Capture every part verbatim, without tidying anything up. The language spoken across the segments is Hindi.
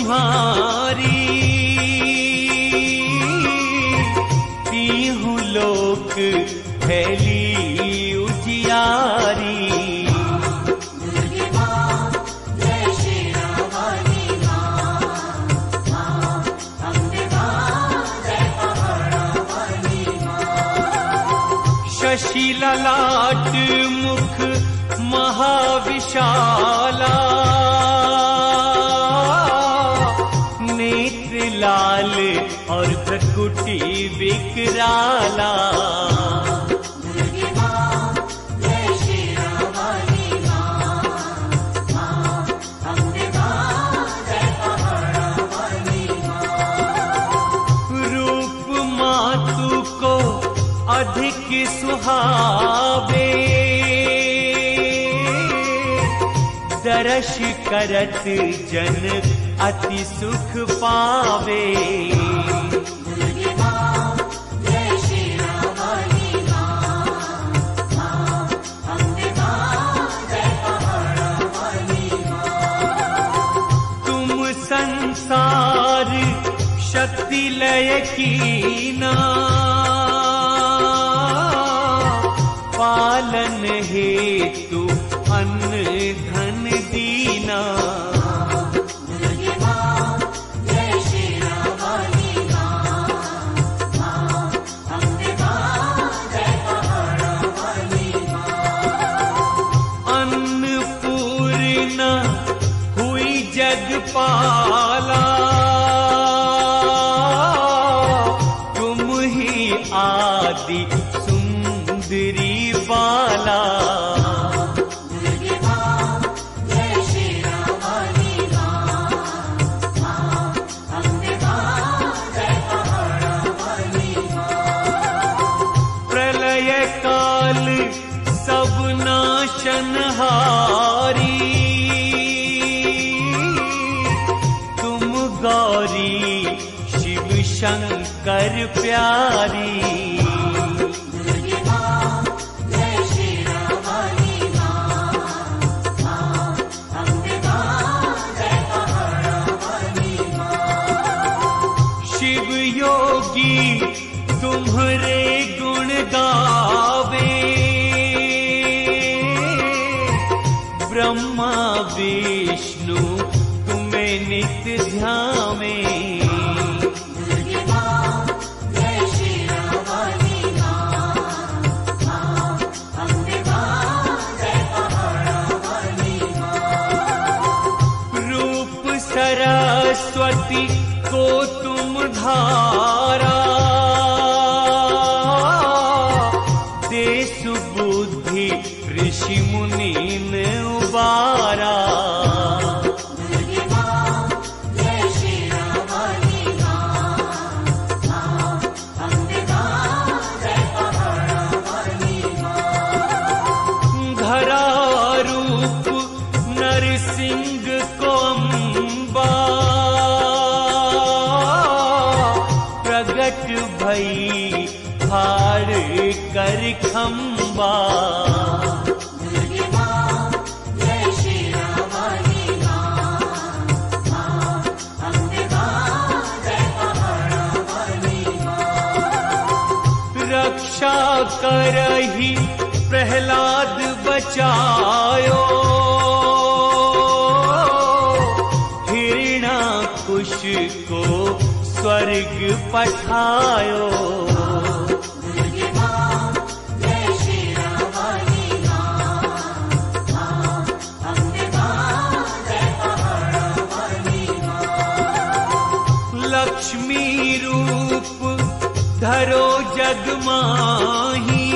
तुम्हारी, तीहू लोक फैली उजियारी। शशि ललाट मुख महाविशाला, नेत्र लाल और भ्रकुटी विकराला। रूप मातु को अधिक सुहावे, दर्श करत जन अति सुख पावे। तुम संसार शक्ति लय कीना, पालन हेतु अन्न धन दीना। अन्नपूर्णा हुई जगपाला, तुम ही आदि सुंदरी बाला। प्रलय काल सब नाशनहारी, तुम गौरी शिव शंकर प्यारी। शिव योगी तुम्हारे गुण गावे, ब्रह्मा विष्णु तुम्हें नित्य ध्यावे। रूप सरस्वती को तुम धारा, देसु बुद्धि ऋषि मुनि ने उबारा। धरा रूप नरसिंह को अम्बा, प्रगट भई फाड़ कर खम्बा। रक्षा करहि प्रहलाद बचायो, हिरण्याकुश को स्वर्ग पठायो। लक्ष्मी रूप धरो जग माही,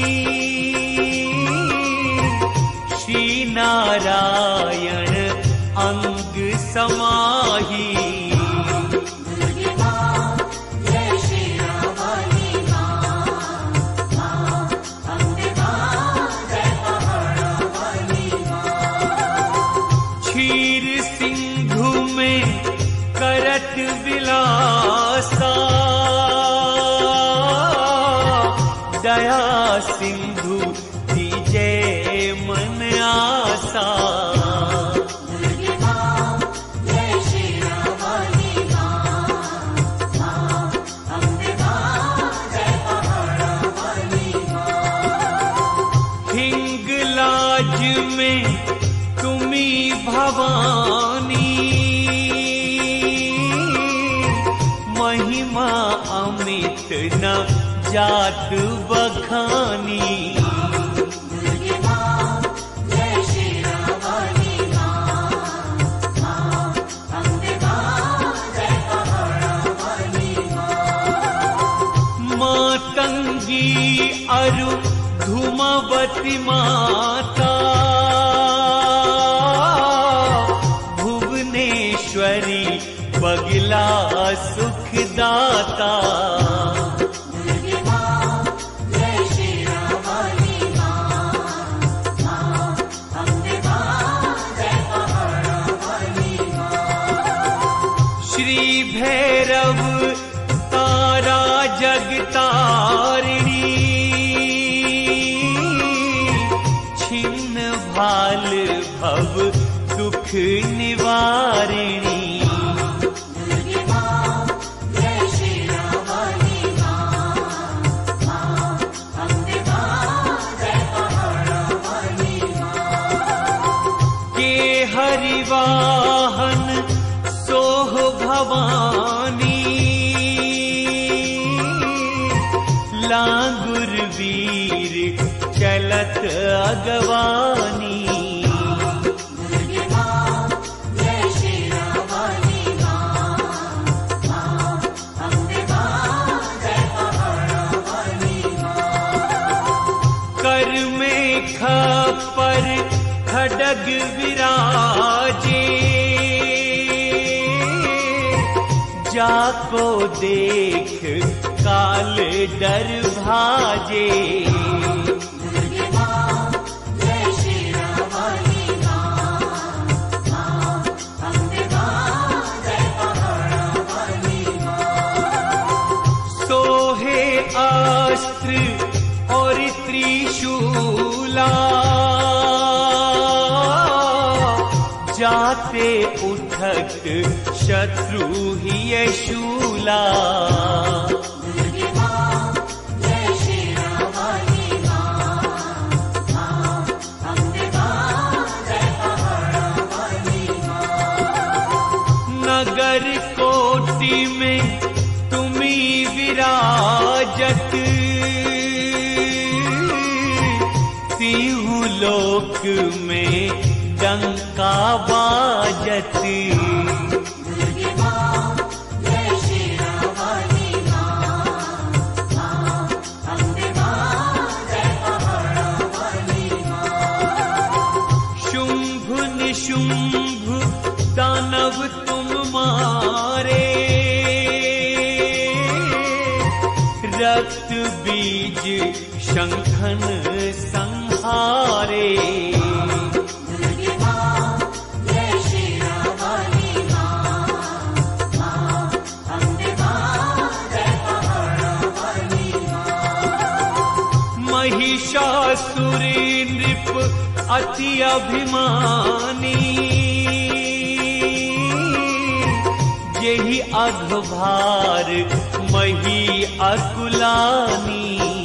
श्री नारायण अंग समाही। क्षीर सिंधु में करत विलासा, दया सिंधु दीजे मन आसा। ब्रज में तुम्ही भवानी, महिमा अमित न जात बखानी। मातंगी अरु धूमवती माता, भुवनेश्वरी बगला सुखदाता। श्री भैरव तारा जगतारिणी, छिन्न भाल भव दुख निवारिणी। के हरिवाहन सोह भवानी, लांगुर वीर चलत अगवानी। कर में खपर खड्ग विराजे, जाको देख काल डर भाजे। सोहे अस्त्र और त्रिशूला, जाते उठक शत्रु ही शूला। नगर कोटि में तुम्ही विराजत, तीहू लोक में डंका बाजत। शुंभ निशुंभ दानव तुम मारे, रक्त बीज शंखन संहारे। महिषासुर नृप अति अभिमानी, यही अघभार मही अकुलानी।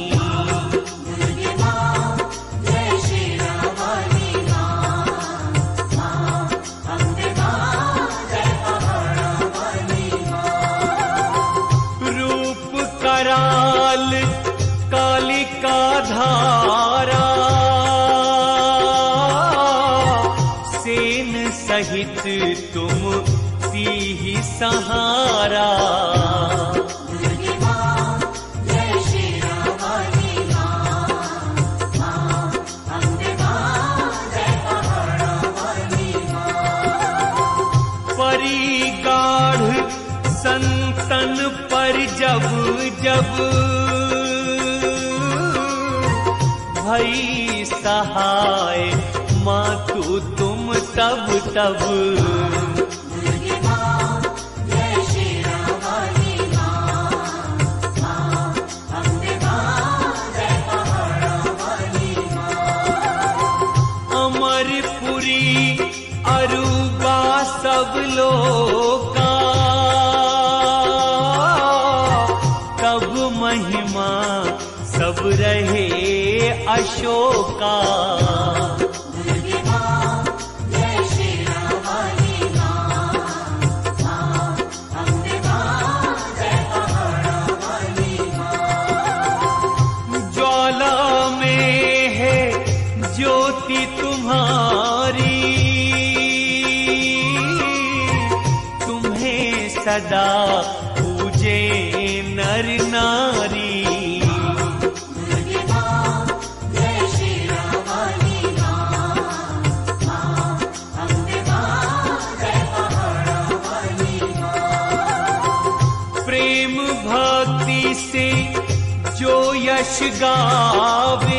रूप कराल कालिका धारा, सेन सहित तुम तीहि सहारा। परी गाढ़ संतन पर जब जब, भई सहाय मातु तुम तब तब। अमरपुरी अरुबा सब लोका, तब महिमा सब रहे अशोका। तुम्हारी, तुम्हें सदा पूजे नर नारी। प्रेम भक्ति से जो यश गावे,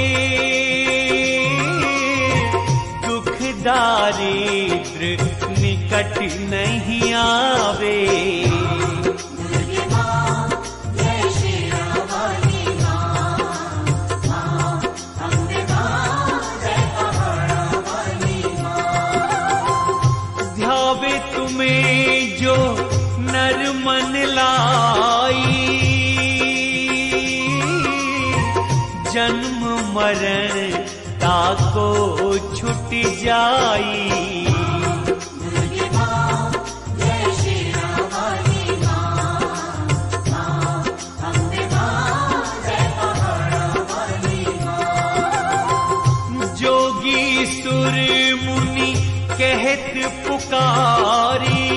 दुख दारिद्र निकट नहीं आवे। ध्यावे तुम्हें जो नर मन लाई, जन्म मरण ताको छुट जाई। जोगी सुर मुनि कहत पुकारी,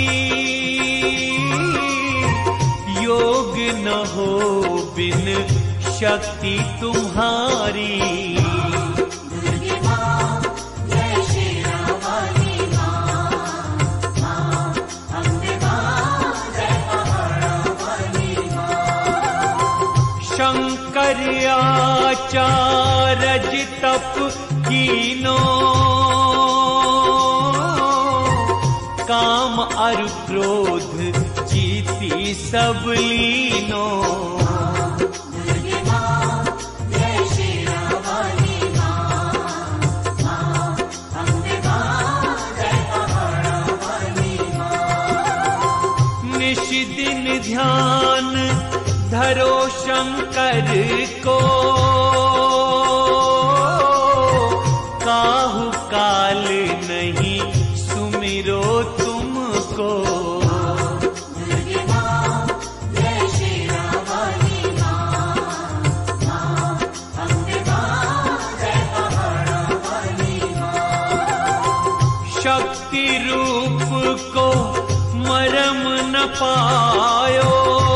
योग न हो बिन शक्ति तुम्हारी। शंकर आचारज तप कीनो, काम अर क्रोध जीती सब लीनो। निश दिन ध्यान धरो शंकर को, काहू काल नहीं सुमिरो तुमको। शक्ति रूप को मरम न पायो,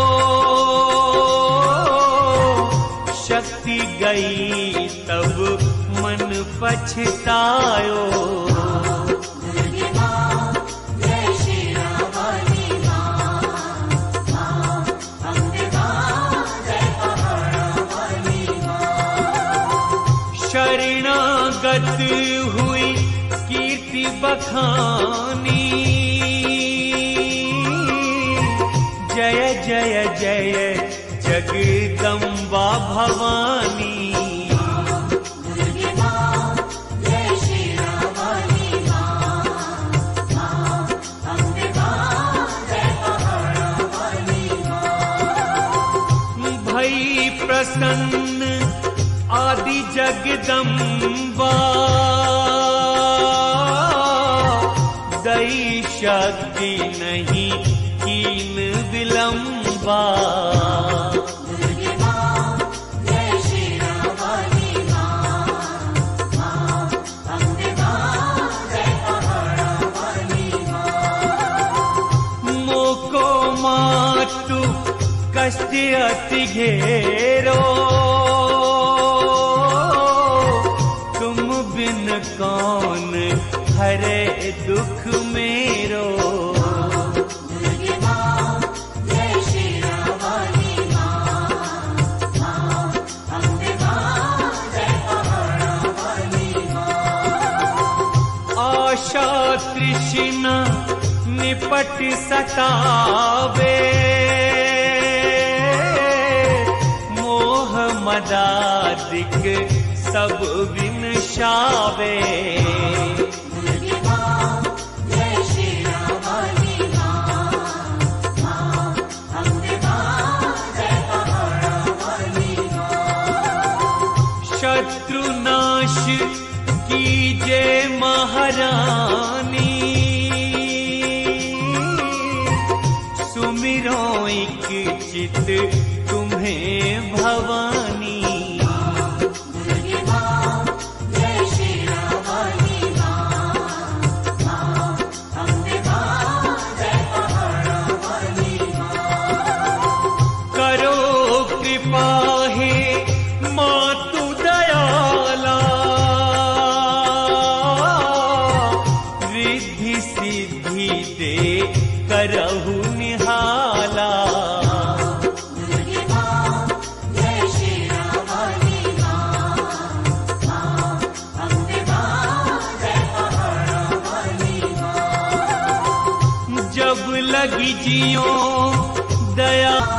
शक्ति गई तब मन पछतायो। शरणागत हुई कीर्ति बखानी, जय जय जय जगदम्बा भवानी। भई प्रसन्न आदि जगदम्बा, दई शक्ति नहीं कीन विलंबा। मोको मातु कष्ट अति घेरो, तुम बिन कौन हरे दुख मेरो। आशा तृष्णा निपट सतावे, मोह मदादिक सब विनशावे। शत्रुनाश कीजे महारानी, सुमिरो एक चित तुम्हें भवानी। जय श्री राम। काहे मातु दयाला, रिद्धि सिद्धि दे करहु निहाला। जब लगी जियो दया